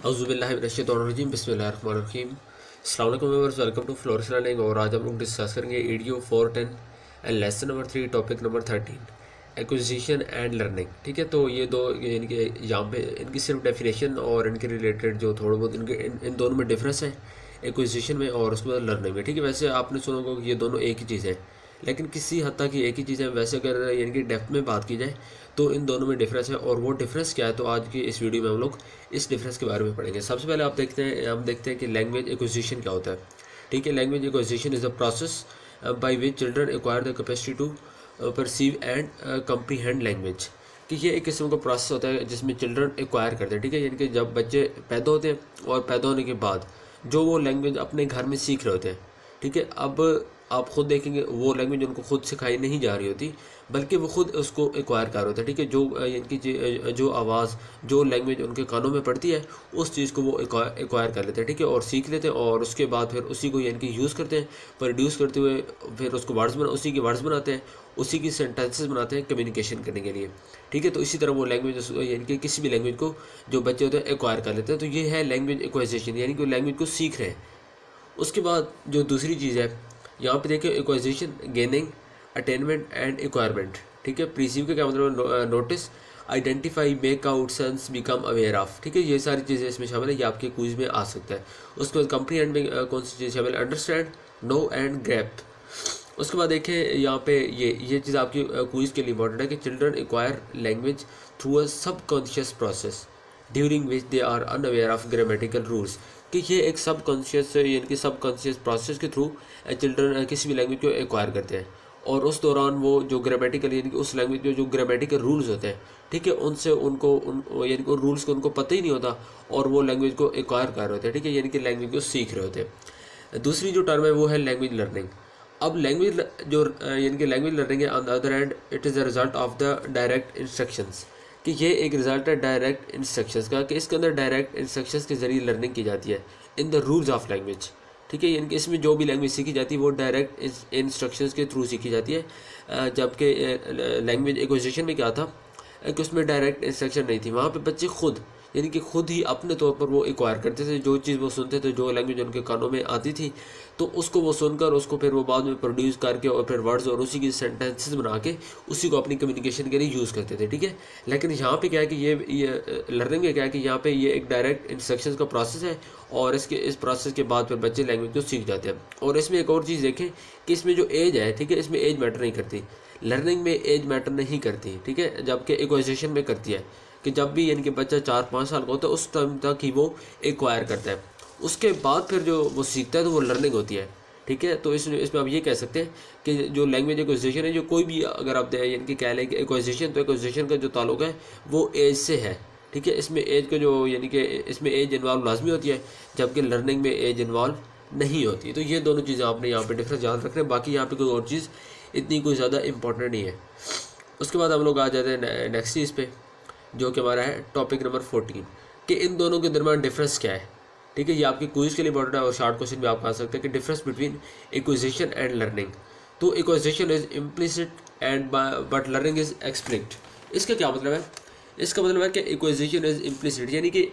औज़ुबिल्लाहिमिनश्शैतानिर्रजीम बिस्मिल्लाहिर्रहमानिर्रहीम। अस्सलाम वालेकुम viewers, welcome to Flourish learning. और आज हम लोग डिस्कस करेंगे EDU 410 and lesson number 3 topic number 13 acquisition and learning. ठीक है, तो ये दो इनके यहाँ पे इनकी सिर्फ डेफिनेशन और इनके रिलेटेड जो थोड़ा बहुत इनके इन दोनों में डिफरेंस है, एक्विजिशन में और उसके बाद लर्निंग में। ठीक है, वैसे आपने सुना होगा कि ये दोनों एक ही चीज़ है, लेकिन किसी हद तक ये एक ही चीज़ है। वैसे अगर इनकी डेप्थ में बात की जाए तो इन दोनों में डिफरेंस है, और वो डिफरेंस क्या है तो आज की इस वीडियो में हम लोग इस डिफरेंस के बारे में पढ़ेंगे। सबसे पहले हम देखते हैं कि लैंग्वेज एक्विजिशन क्या होता है। ठीक है, language acquisition is a process by which children acquire the capacity to perceive and comprehend language. कि ये एक किस्म का प्रोसेस होता है जिसमें चिल्ड्रन एक्वायर करते हैं। ठीक है, यानी कि जब बच्चे पैदा होते हैं और पैदा होने के बाद जो वो लैंग्वेज अपने घर में सीख रहे होते हैं। ठीक है, अब आप खुद देखेंगे वो लैंग्वेज उनको खुद सिखाई नहीं जा रही होती, बल्कि वो खुद उसको एक्वायर कर रहे होते हैं। ठीक है, जो इनकी जो आवाज़ जो लैंग्वेज उनके कानों में पड़ती है उस चीज़ को वो एक्वायर कर लेते हैं। ठीक है, और सीख लेते हैं, और उसके बाद फिर उसी को यानी कि यूज़ करते हैं, प्रोड्यूस करते हुए फिर उसको उसी के वर्ड्स बनाते हैं, उसी की सेंटेंसेस बनाते हैं कम्युनिकेशन करने के लिए। ठीक है, तो इसी तरह वो लैंग्वेज यानी कि किसी भी लैंग्वेज को जो बच्चे होते हैं एक्वायर कर लेते हैं। तो ये है लैंग्वेज एक्वाइजेशन, यानी कि लैंग्वेज को सीख रहे हैं। उसके बाद जो दूसरी चीज़ है यहाँ पे देखिए, acquisition, gaining, attainment and acquirement. ठीक है, प्रीसीव का क्या मतलब है? Notice, identify, make out, sense, become aware of. ठीक है, ये सारी चीज़ें इसमें शामिल है, ये आपके क्विज में आ सकता है। उसके बाद कंप्रीहेंड में कौन सी चीज़ शामिल है? Understand, know and grasp. उसके बाद देखें यहाँ पे ये चीज़ आपकी क्विज के लिए इंपॉर्टेंट है कि children acquire language through a subconscious process during which they are unaware of grammatical rules. कि ये एक सबकॉन्शियस यानी कि सबकॉन्शियस प्रोसेस के थ्रू चिल्ड्रन किसी भी लैंग्वेज को एक्वायर करते हैं, और उस दौरान वो जो ग्रामेटिकल यानी कि उस लैंग्वेज में जो ग्रामेटिकल रूल्स होते हैं, ठीक है, उनसे यानी कि उन रूल्स को उनको पता ही नहीं होता, और वो लैंग्वेज को एक्वायर कर रहे होते हैं। ठीक है, यानी कि लैंग्वेज को सीख रहे होते हैं। दूसरी जो टर्म है वो है लैंग्वेज लर्निंग। अब लैंग्वेज जो यानी कि लैंग्वेज लर्निंग है, on the other hand it is the result of the direct instructions. कि ये एक रिजल्ट है डायरेक्ट इंस्ट्रक्शंस का, कि इसके अंदर डायरेक्ट इंस्ट्रक्शंस के जरिए लर्निंग की जाती है in the rules of language. ठीक है, यानी कि इसमें जो भी लैंग्वेज सीखी जाती है वो डायरेक्ट इंस्ट्रक्शंस के थ्रू सीखी जाती है। जबकि लैंग्वेज एक्विजिशन में क्या था कि उसमें डायरेक्ट इंस्ट्रक्शन नहीं थी, वहाँ पे बच्चे खुद यानी कि खुद ही अपने तौर पर वो एक्वायर करते थे। जो चीज़ वो सुनते थे, जो लैंग्वेज उनके कानों में आती थी, तो उसको वो सुनकर उसको फिर वो बाद में प्रोड्यूस करके और फिर वर्ड्स और उसी की सेंटेंसेस बना के उसी को अपनी कम्युनिकेशन के लिए यूज़ करते थे। ठीक है, लेकिन यहाँ पे क्या है कि ये लर्निंग में क्या है कि यहाँ पे ये एक डायरेक्ट इंस्ट्रक्शंस का प्रोसेस है, और इस प्रोसेस के बाद फिर बच्चे लैंग्वेज को सीख जाते हैं। और इसमें एक और चीज़ देखें कि इसमें जो एज है, ठीक है, इसमें एज मैटर नहीं करती, लर्निंग में एज मैटर नहीं करती। ठीक है, जबकि एक्वाइजेशन में करती है, कि जब भी यानी कि बच्चा 4-5 साल का होता है उस टाइम तक ही वो एक्वायर करता है, उसके बाद फिर जो वो सीखता है तो वो लर्निंग होती है। ठीक है, तो इसमें आप ये कह सकते हैं कि जो लैंग्वेज एक्विजिशन है, जो कोई भी अगर आप यानी कि कह लें कि एक्विजिशन, तो एक्विजिशन का जो ताल्लुक है वो एज से है। ठीक है, इसमें एज का जो यानी कि इसमें एज इन्वॉल्व लाजमी होती है, जबकि लर्निंग में एज इन्वॉल्व नहीं होती है। तो ये दोनों चीज़ें आपने यहाँ पे डिफरेंस याद रखना है, बाकी यहाँ पे कोई और चीज़ इतनी कोई ज़्यादा इंपॉर्टेंट नहीं है। उसके बाद हम लोग आ जाते हैं नेक्स्ट चीज़ पे, जो कि हमारा है टॉपिक नंबर 14, कि इन दोनों के दरमियान डिफरेंस क्या है। ठीक है, ये आपकी क्विज के लिए इंपॉर्टेंट है, और शॉर्ट क्वेश्चन भी आप आ सकते हैं कि difference between acquisition and learning. तो acquisition is implicit and but learning is explicit. इसका क्या मतलब है? इसका मतलब है कि एक्विजिशन इज इम्प्लिसिट, यानी कि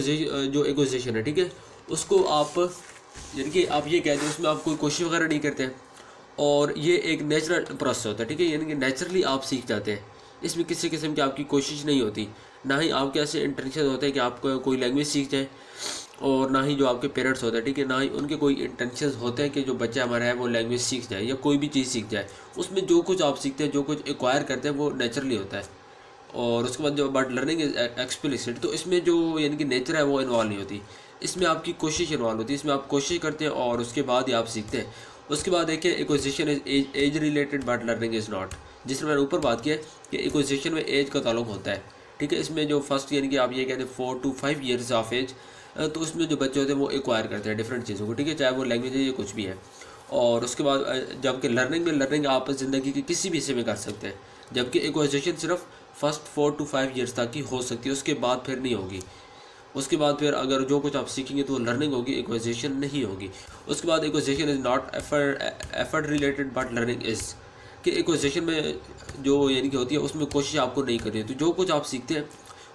जो एक्विजिशन है, ठीक है, उसको आप यानी कि आप ये कहते हैं उसमें आप कोई कोशिश वगैरह नहीं करते हैं, और ये एक नेचुरल प्रोसेस होता है। ठीक है, यानी कि नेचुरली आप सीख जाते हैं, इसमें किसी किस्म की आपकी कोशिश नहीं होती, ना ही आपके ऐसे इंटेंशन होते हैं कि आप कोई लैंग्वेज सीख जाए, और ना ही जो आपके पेरेंट्स होते हैं, ठीक है, ना ही उनके कोई इंटेंशन होते हैं कि जो बच्चा हमारा है वो लैंग्वेज सीख जाए या कोई भी चीज़ सीख जाए। उसमें जो कुछ आप सीखते हैं, जो कुछ एक्वायर करते हैं, वो नेचुरली होता है। और उसके बाद जो बट लर्निंग इज एक्सप्लिसिट, तो इसमें जो यानी कि नेचर है वो इन्वॉल्व नहीं होती, इसमें आपकी कोशिश इन्वॉल्व होती है, इसमें आप कोशिश करते हैं और उसके बाद ही आप सीखते हैं। उसके बाद देखिए, acquisition is age related but learning is not. जिसमें मैंने ऊपर बात की है कि एक्विजिशन में एज का ताल्लुक होता है। ठीक है, इसमें जो फर्स्ट यानी कि आप ये कहते हैं 4 to 5 ईयर्स ऑफ एज, तो उसमें जो बच्चे होते हैं वो एक्वायर करते हैं डिफरेंट चीज़ों को। ठीक है, चाहे वो लैंग्वेज है या कुछ भी है। और उसके बाद जबकि लर्निंग आप ज़िंदगी के किसी भी हिस्से में कर सकते हैं, जबकि एक्विजिशन सिर्फ फर्स्ट 4 to 5 ईयर्स तक ही हो सकती है, उसके बाद फिर नहीं होगी। उसके बाद फिर अगर जो कुछ आप सीखेंगे तो वो लर्निंग होगी, एक्विजिशन नहीं होगी। उसके बाद acquisition is not effort related but learning is, कि एक्विजिशन में जो यानी कि होती है उसमें कोशिश आपको नहीं करनी है, तो जो कुछ आप सीखते हैं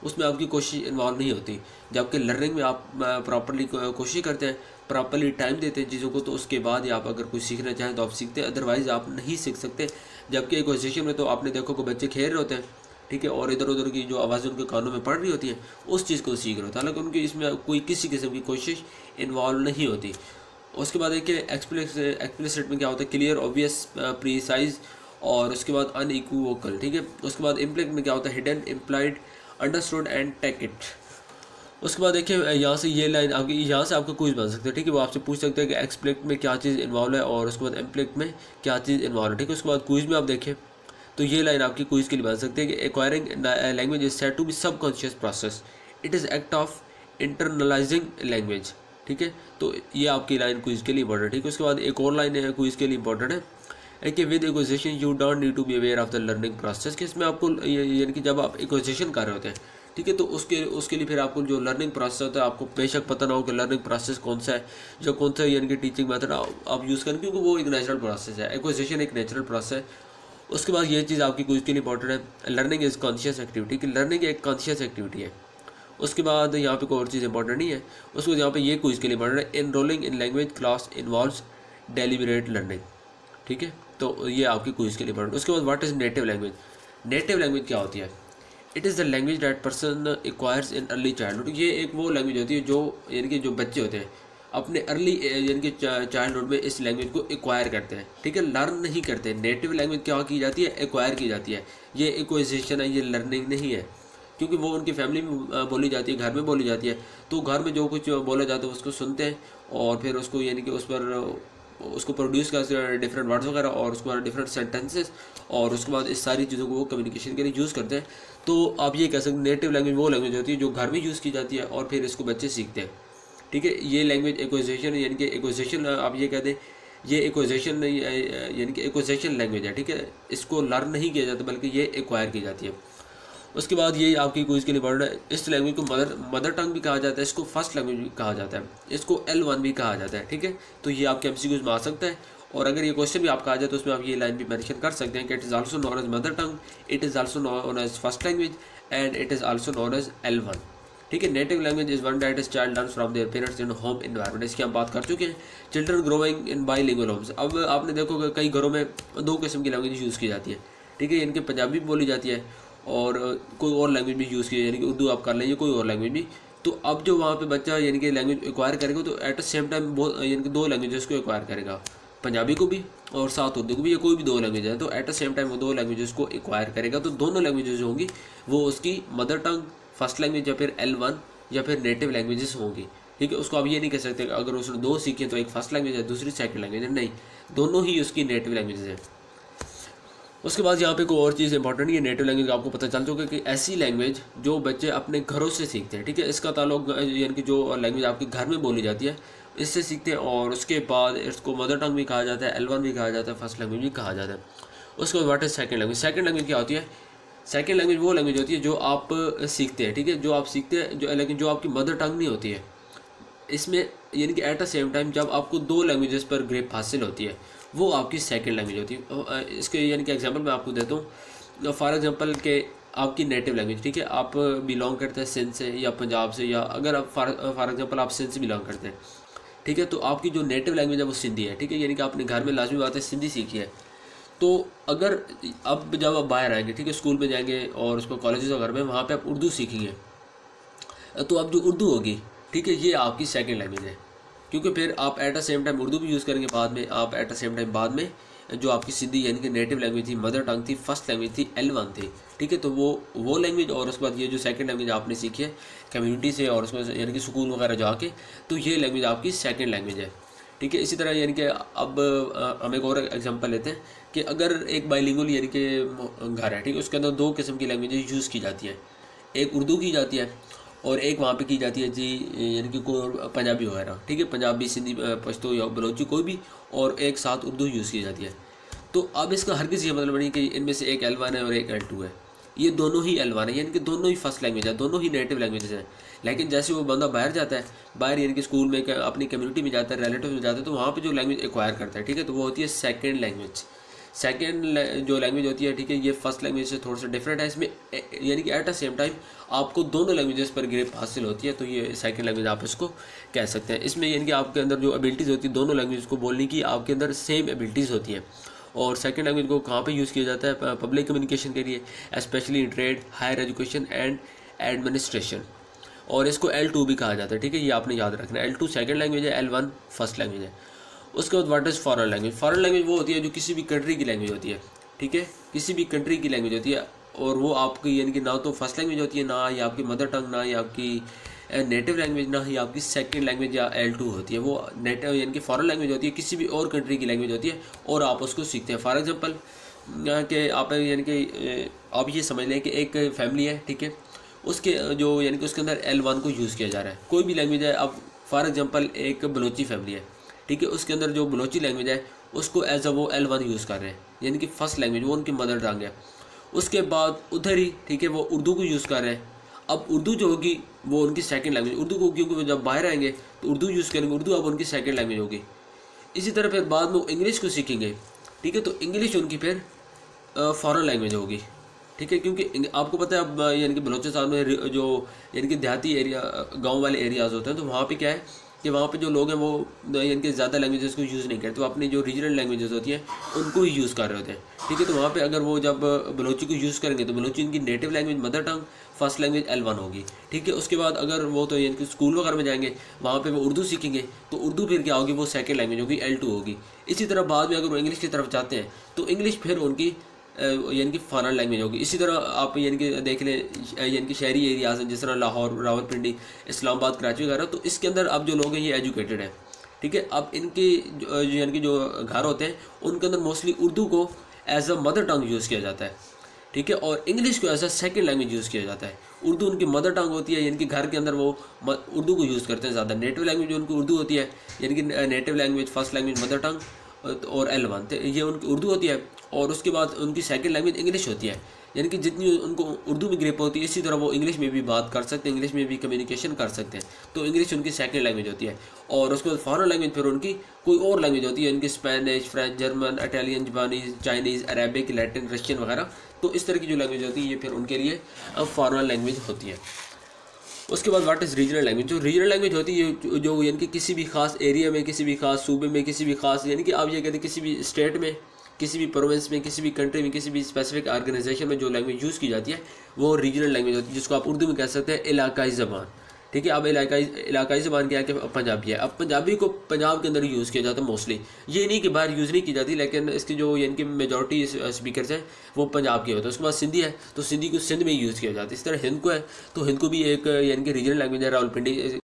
उसमें आपकी कोशिश इन्वॉल्व नहीं होती। जबकि लर्निंग में आप प्रॉपरली कोशिश करते हैं, प्रॉपरली टाइम देते हैं चीज़ों को, तो उसके बाद ही आप अगर कुछ सीखना चाहें तो आप सीखते हैं, अदरवाइज़ आप नहीं सीख सकते। जबकि इक्वेशन में तो आपने देखो कि बच्चे खेल रहे होते हैं, ठीक है, और इधर उधर की जो आवाज़ें उनके कानों में पड़ रही होती हैं उस चीज़ को सीख रहे होते हैं, हालांकि उनकी इसमें कोई किसी किस्म की कोशिश इन्वॉल्व नहीं होती। उसके बाद देखिए एक्सप्लिसिट में क्या होता है, क्लियर, ऑब्वियस, प्रीसाइज, और उसके बाद अनइक्विवोकल, ठीक है। उसके बाद इम्प्लिक में क्या होता है, hidden, implied, understood and take it. उसके बाद देखिए यहाँ से ये लाइन आपकी, यहाँ से आपका क्विज बन सकता है, ठीक है। वो आपसे पूछ सकते हैं कि एक्सप्लिक्ट में क्या चीज़ इन्वॉल्व है और उसके बाद इम्प्लिक्ट में क्या चीज़ इन्वॉल्व है, ठीक है। उसके बाद क्विज में आप देखें तो ये लाइन आपकी क्विज के लिए बन सकती है कि acquiring language is said to be subconscious process, it is act of internalising language, ठीक है। तो ये आपकी लाइन क्विज के लिए इंपॉर्टेंट है, ठीक है। उसके बाद एक और लाइन है क्विज के लिए इंपॉर्टेंट है कि with acquisition you don't need to be aware of the learning process, कि इसमें आपको यानी कि जब आप एक्विजिशन कर रहे होते हैं, ठीक है, तो उसके लिए फिर आपको जो लर्निंग प्रोसेस होता है आपको बेशक पता ना हो कि लर्निंग प्रोसेस कौन सा है, जो कौन सा यानी कि टीचिंग मेथड आप यूज़ करें, क्योंकि वो एक नेचुरल प्रोसेस है, एक्विजिशन एक नेचुरल प्रोसेस है। उसके बाद ये चीज़ आपकी क्विज के लिए इंपॉर्टेंट है, लर्निंग इज़ कॉन्शियस एक्टिविटी, कि लर्निंग एक कॉन्शियस एक्टिविटी है। उसके बाद यहाँ पे कोई और चीज़ इंपॉर्टेंट नहीं है। उसके बाद यहाँ पे ये क्विज के लिए इंपॉर्टेंट है, enrolling in language class involves deliberate learning, ठीक है। तो ये आपकी क्विज के लिए इंपॉर्टेंट। उसके बाद what is native language, native language क्या होती है, it is the language that person acquires in early childhood, ये एक वो लैंग्वेज होती है जो यानी कि जो बच्चे होते हैं अपने अर्ली यानी कि चाइल्डहुड में इस लैंग्वेज को एक्वायर करते हैं, ठीक है, लर्न नहीं करते। नेटिव लैंग्वेज क्या की जाती है, एक्वायर की जाती है। ये एक्वाइजेशन है, ये लर्निंग नहीं है, क्योंकि वो उनकी फैमिली में बोली जाती है, घर में बोली जाती है, तो घर में जो कुछ बोला जाता है उसको सुनते हैं और फिर उसको यानी कि उस पर उसको प्रोड्यूस करते हैं डिफरेंट वर्ड्स वगैरह और उसके बाद डिफरेंट सेंटेंसेस, और उसके बाद इस सारी चीज़ों को वो कम्युनिकेशन के लिए यूज़ करते हैं। तो आप ये कह सकते हैं नेटिव लैंग्वेज वो लैंग्वेज होती है जो घर में यूज़ की जाती है और फिर इसको बच्चे सीखते हैं, ठीक है। ये लैंग्वेज एक्विजिशन यानी कि एक्विजिशन आप ये कह दें, ये एक्विजिशन यानी कि एक्विजिशन लैंग्वेज है, ठीक है। इसको लर्न नहीं किया जाता बल्कि ये एक्वायर की जाती है। उसके बाद ये आपकी क्विज के लिए इंपॉर्टेंट है, इस लैंग्वेज को मदर टंग भी कहा जाता है, इसको फर्स्ट लैंग्वेज भी कहा जाता है, इसको L1 भी कहा जाता है, ठीक है। तो ये आपके MCQs में आ सकता है, और अगर ये क्वेश्चन भी आपका आ जाए तो उसमें आप ये लाइन भी मेंशन कर सकते हैं कि it is also known as mother tongue, it is also known as first language and it is also known as L1, ठीक है। Native language is one that is child learns from their parents in home environment, इसकी हम बात कर चुके हैं। Children growing in bilingual homes, अब आपने देखो कि कई घरों में दो किस्म की लैंग्वेज यूज़ की जाती है, ठीक है। इनके पंजाबी भी बोली जाती है और कोई और लैंग्वेज भी यूज़ की, यानी कि उर्दू आप कर लेंगे, कोई और लैंग्वेज भी। तो अब जो वहाँ पे बच्चा यानी कि लैंग्वेज एक्वायर करेगा तो एट द सेम टाइम यानी कि दो लैंग्वेजेस को एक्वायर करेगा, पंजाबी को भी और साथ उर्दू को भी, या कोई भी दो लैंग्वेज है तो एट द सेम टाइम वो दो लैंग्वेजेस को एक्वायर करेगा। तो दोनों लैंग्वेजेस जो होंगी वो उसकी मदर टंग फर्स्ट लैंग्वेज या फिर L1 या फिर नेटिव लैंग्वेजेस होंगी, ठीक है। उसको आप ये नहीं कह सकते अगर उसने दो सीखे तो एक फर्स्ट लैंग्वेज है दूसरी सेकंड लैंग्वेज है, नहीं, दोनों ही उसकी नेटिव लैंग्वेजेस हैं। उसके बाद यहाँ पे कोई और चीज़ इंपॉर्टेंट है, नेटिव लैंग्वेज आपको पता चल चुका है कि ऐसी लैंग्वेज जो बच्चे अपने घरों से सीखते हैं, ठीक है। इसका ताल्लुक यानी कि जो लैंग्वेज आपके घर में बोली जाती है इससे सीखते हैं, और उसके बाद इसको मदर टंग भी कहा जाता है, L1 भी कहा जाता है, फर्स्ट लैंग्वेज भी कहा जाता है। उसके बाद what is second language, second language क्या होती है, सेकंड लैंग्वेज वो लैंग्वेज होती है जो आप सीखते हैं, ठीक है, जो आप सीखते हैं जो, लेकिन जो आपकी मदर टंग नहीं होती है। इसमें यानी कि एट द सेम टाइम जब आपको दो लैंग्वेजेस पर ग्रिप हासिल होती है वो आपकी सेकंड लैंग्वेज होती है। इसके यानी कि एग्जांपल मैं आपको देता हूँ, फॉर एग्जांपल के आपकी नेटिव लैंग्वेज, ठीक है, आप बिलोंग करते हैं सिंध से या पंजाब से, या अगर आप फॉर एग्जांपल आप सिंध से बिलोंग करते हैं, ठीक है, तो आपकी जो नेटिव लैंग्वेज है वो सिंधी है, ठीक है, यानी कि आपने घर में लाजमी बात है सिंधी सीखी है। तो अगर अब जब आप बाहर आएंगे, ठीक है, स्कूल में जाएंगे और उसको कॉलेजेस वगैरह में वहाँ पर आप उर्दू सीखेंगे, तो अब जो उर्दू होगी, ठीक है, ये आपकी सेकंड लैंग्वेज है, क्योंकि फिर आप at the same time Urdu भी यूज़ करेंगे, बाद में आप एट द सेम टाइम बाद में जो आपकी सिंधी यानी कि नेटिव लैंग्वेज थी, मदर टंग थी, फर्स्ट लैंग्वेज थी, L1 थी, ठीक है, तो वो लैंग्वेज और उसके बाद ये जो सेकंड लैंग्वेज आपने सीखी है कम्युनिटी से और उसमें यानी कि स्कूल वगैरह जाके, तो ये लैंग्वेज आपकी सेकंड लैंग्वेज है, ठीक है। इसी तरह यानी कि अब हम एक और एग्जांपल लेते हैं कि अगर एक बाइलिंगुअल यानी कि घर है, ठीक है, उसके अंदर दो किस्म की लैंग्वेजेस यूज़ की जाती है, एक उर्दू की जाती है और एक वहाँ पे की जाती है जी यानी कि कोई पंजाबी वगैरह, ठीक है, पंजाबी, सिंधी, पश्तो या बलोची कोई भी, और एक साथ उर्दू यूज़ की जाती है। तो अब इसका हर किसी मतलब नहीं कि इनमें से एक L1 है और एक L2 है, ये दोनों ही L1 है, यानी कि दोनों ही फर्स्ट लैंग्वेज है, दोनों ही नेटिव लैंग्वेजेस हैं। लेकिन जैसे वो बंदा बाहर जाता है, बाहर यानी कि स्कूल में अपनी कम्युनिटी में जाता है, रिलेटिव में जाता है, तो वहाँ पर जो लैंग्वेज एक्वायर करता है, ठीक है, तो वो होती है सेकेंड लैंग्वेज, सेकेंड जो लैंग्वेज होती है, ठीक है, ये फर्स्ट लैंग्वेज से थोड़ा सा डिफरेंट है। इसमें यानी कि एट द सेम टाइम आपको दोनों लैंग्वेजेस पर ग्रिप हासिल होती है, तो ये सेकंड लैंग्वेज आप इसको कह सकते हैं। इसमें यानी कि आपके अंदर जो एबिलिटीज़ होती है दोनों लैंग्वेज को बोलने की, आपके अंदर सेम एबिलिटीज़ होती हैं। और सेकंड लैंग्वेज को कहाँ पे यूज़ किया जाता है? पब्लिक कम्युनिकेशन के लिए, specially in trade, higher education and administration. और इसको L2 भी कहा जाता है, ठीक है, ये आपने याद रखना है। L2 सेकंड लैंग्वेज है, L1 फर्स्ट लैंग्वेज है। उसके बाद what is foreign language? Foreign language वो होती है जो किसी भी कंट्री की लैंग्वेज होती है, ठीक है, किसी भी कंट्री की लैंग्वेज होती है, और वो आपकी यानी कि ना तो फर्स्ट लैंग्वेज होती है, ना ही आपकी मदर टंग, ना ही आपकी नेटिव लैंग्वेज, ना ही आपकी सेकंड लैंग्वेज या L2 होती है। वो नेटिव यानी कि फॉरेन लैंग्वेज होती है, किसी भी और कंट्री की लैंग्वेज होती है, और आप उसको सीखते हैं। फॉर एग्जांपल कि आप यानी कि आप ये समझ लें कि एक फैमिली है, ठीक है, उसके जो यानी कि उसके अंदर L1 को यूज़ किया जा रहा है, कोई भी लैंग्वेज है। अब फॉर एग्जांपल एक बलोची फैमिली है, ठीक है, उसके अंदर जो बलोची लैंग्वेज है उसको एज अ वो L1 यूज़ कर रहे हैं, यानी कि फर्स्ट लैंग्वेज, वो उनकी मदर टंग है। उसके बाद उधर ही, ठीक है, वो उर्दू को यूज़ कर रहे हैं। अब उर्दू जो होगी वो उनकी सेकंड लैंग्वेज, उर्दू को, क्योंकि वो जब बाहर आएंगे तो उर्दू यूज़ करेंगे, उर्दू अब उनकी सेकंड लैंग्वेज होगी। इसी तरह फिर बाद में वो इंग्लिश को सीखेंगे, ठीक है, तो इंग्लिश उनकी फिर फॉरेन लैंग्वेज होगी, ठीक है, क्योंकि आपको पता है अब यानी कि बलोचिस्तान में जो यानी कि देहाती एरिया, गांव वाले एरियाज़ होते हैं, तो वहाँ पे क्या है कि वहाँ पे जो लोग हैं वो यानी कि ज़्यादा लैंग्वेजेस को यूज़ नहीं करते, तो अपनी जो रीजनल लैंग्वेजेस होती हैं उनको ही यूज़ कर रहे होते हैं, ठीक है। तो वहाँ पे अगर वो जब बलोची को यूज़ करेंगे तो बलोची इनकी native language, mother tongue, first language L1 होगी, ठीक है। उसके बाद अगर वो तो यानी कि स्कूल वगैरह में जाएंगे, वहाँ पे वो उर्दू सीखेंगे, तो उर्दू फिर क्या होगी, वो सेकंड लैंग्वेज होगी, L2 होगी। इसी तरह बाद में अगर वो इंग्लिश की तरफ जाते हैं तो इंग्लिश फिर उनकी यानी कि फॉरेन लैंग्वेज होगी। इसी तरह आप यानी कि देख लें, यानी कि शहरी एरियाज़ हैं जिस तरह लाहौर, रावलपिंडी, इस्लामाबाद, कराची वगैरह, तो इसके अंदर अब जो लोग हैं ये एजुकेटेड हैं, ठीक है। अब इनके यानी कि जो घर होते हैं उनके अंदर मोस्टली उर्दू को as a mother tongue use किया जाता है, ठीक है, और इंग्लिश को as a second language use किया जाता है। उर्दू उनकी मदर टंग होती है, यानी कि घर के अंदर वो उर्दू को यूज़ करते हैं ज़्यादा। नेटिव लैंग्वेज उनकी उर्दू होती है, यानी कि native language, first language mother tongue और L1, तो ये उनकी उर्दू होती है। और उसके बाद उनकी सेकंड लैंग्वेज इंग्लिश होती है, यानी कि जितनी उनको उर्दू में ग्रिप होती है इसी तरह वो इंग्लिश में भी बात कर सकते हैं, इंग्लिश में भी कम्युनिकेशन कर सकते हैं, तो इंग्लिश उनकी सेकंड लैंग्वेज होती है। और उसके बाद फॉरेन लैंग्वेज फिर उनकी कोई और लैंग्वेज होती है, उनकी Spanish, French, German, Italian, Japanese, Chinese, Arabic, Latin, Russian वगैरह, तो इस तरह की जो लैंग्वेज होती है ये फिर उनके लिए फॉरेन लैंग्वेज होती है। उसके बाद व्हाट इज़ रीजनल लैंग्वेज? जो रीजनल लैंग्वेज होती है जो यानी कि किसी भी खास एरिया में, किसी भी खास सूबे में, किसी भी खास यानी कि आप ये कहते हैं किसी भी स्टेट में, किसी भी प्रोविंस में, किसी भी कंट्री में, किसी भी स्पेसिफिक ऑर्गेनाइजेशन में जो लैंग्वेज यूज़ की जाती है वो रीजनल लैंग्वेज होती है, जिसको आप उर्दू में कह सकते हैं इलाकाई ज़बान, ठीक है। अब इलाकाई ज़बान क्या है कि पंजाबी है। अब पंजाबी को पंजाब के अंदर यूज़ किया जाता है मोस्टली, ये नहीं कि बाहर यूज़ नहीं की जाती, लेकिन इसकी जो यानी कि मेजॉरिटी स्पीकर्स हैं वो पंजाब के होते हैं। उसके बाद सिंधी है, तो सिंधी को सिंध में यूज़ किया जाता है। इस तरह हिंद को है, तो हिंद को भी एक यानी कि रीजनल लैंग्वेज है, रावलपिंडी